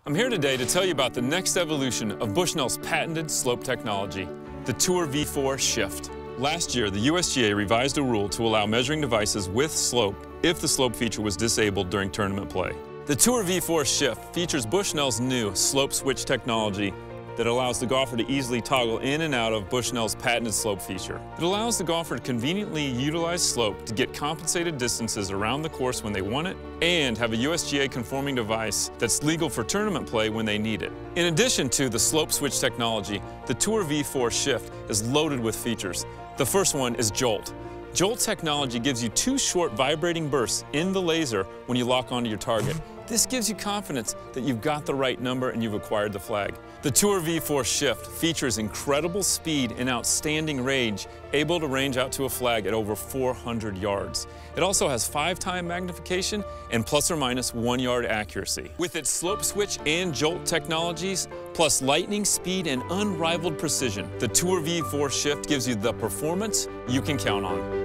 I'm here today to tell you about the next evolution of Bushnell's patented slope technology, the Tour V4 Shift. Last year, the USGA revised a rule to allow measuring devices with slope if the slope feature was disabled during tournament play. The Tour V4 Shift features Bushnell's new slope switch technology that allows the golfer to easily toggle in and out of Bushnell's patented slope feature. It allows the golfer to conveniently utilize slope to get compensated distances around the course when they want it and have a USGA-conforming device that's legal for tournament play when they need it. In addition to the slope switch technology, the Tour V4 Shift is loaded with features. The first one is JOLT. JOLT technology gives you 2 short vibrating bursts in the laser when you lock onto your target. This gives you confidence that you've got the right number and you've acquired the flag. The Tour V4 Shift features incredible speed and outstanding range, able to range out to a flag at over 400 yards. It also has 5-time magnification and plus or minus 1 yard accuracy. With its slope switch and JOLT technologies, plus lightning speed and unrivaled precision, the Tour V4 Shift gives you the performance you can count on.